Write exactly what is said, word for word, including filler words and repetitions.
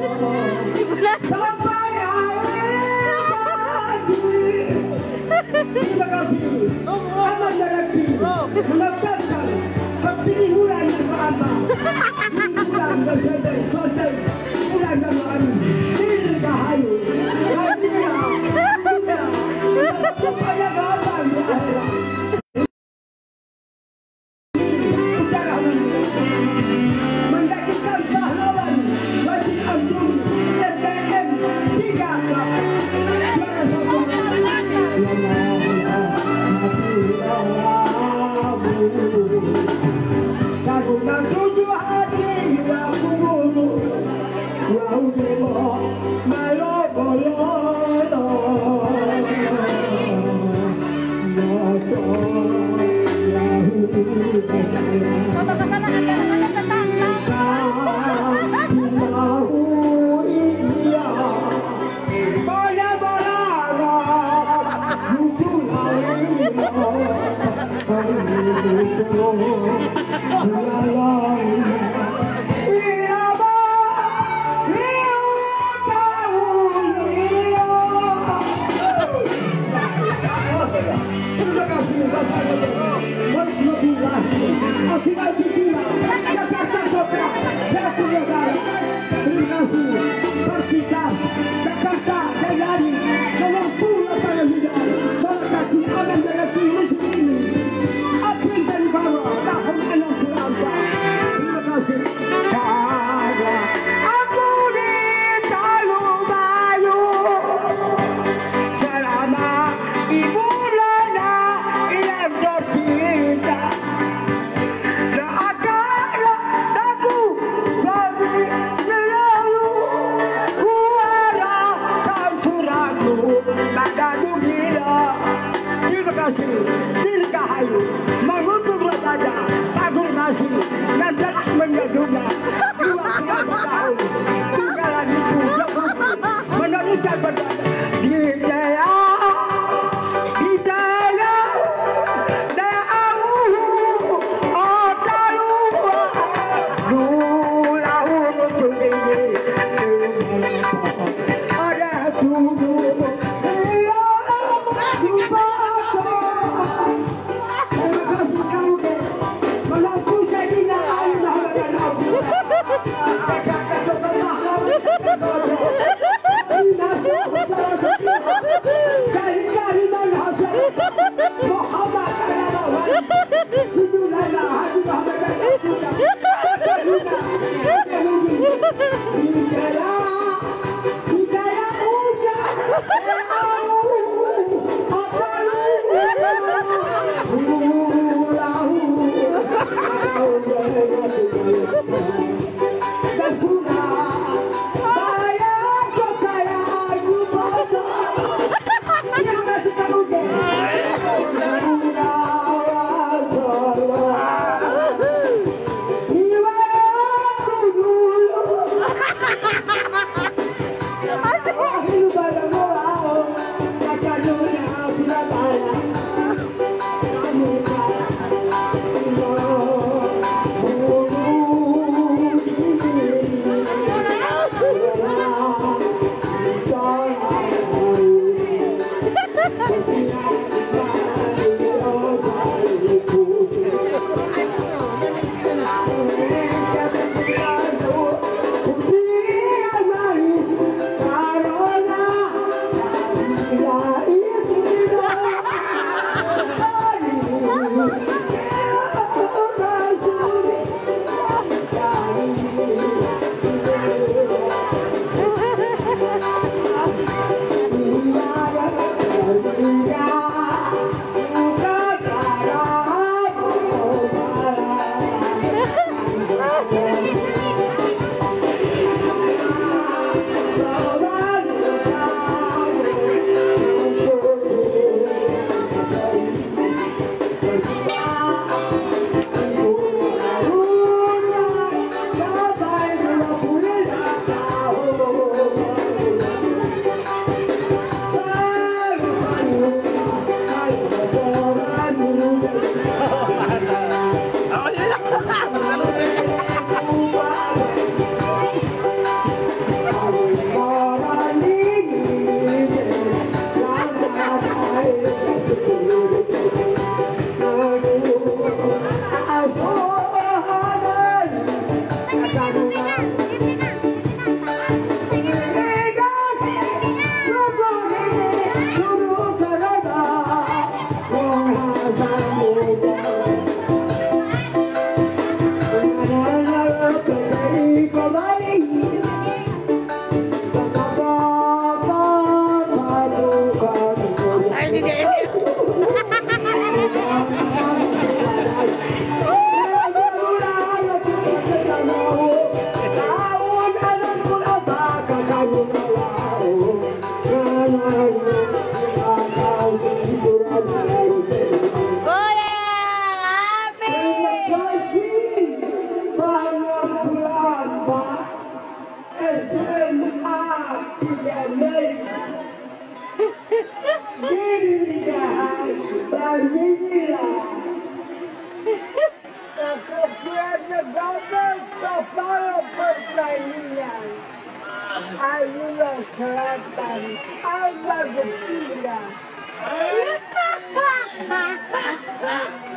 sampai akhir pagi. Terima kasih anak lelaki menekankan pilihan yang berada. Pilihan dan sadai, sadai, pilihan dan berani. Ini rahayu. Hadiah, hadiah, supaya gagal di akhirat. Menjadikan pahlawan wajib anturi S D M tiga Kagungan tujuh hati aku bunuh Wau demo Malo bolono Noto Lahu Foto kesana ada tetangga Lahu iya Bola bola Lucu lalino Dirgahayu, mengutuk raja, tagur nasi, dan telah menjadinya dua puluh tahun. Tinggalan itu meneruskan berkata, Hidayah, Hidayah, da'ahu, otalu, dulahu musuh ini, ada tubuh. Selatan, Lagu pindah.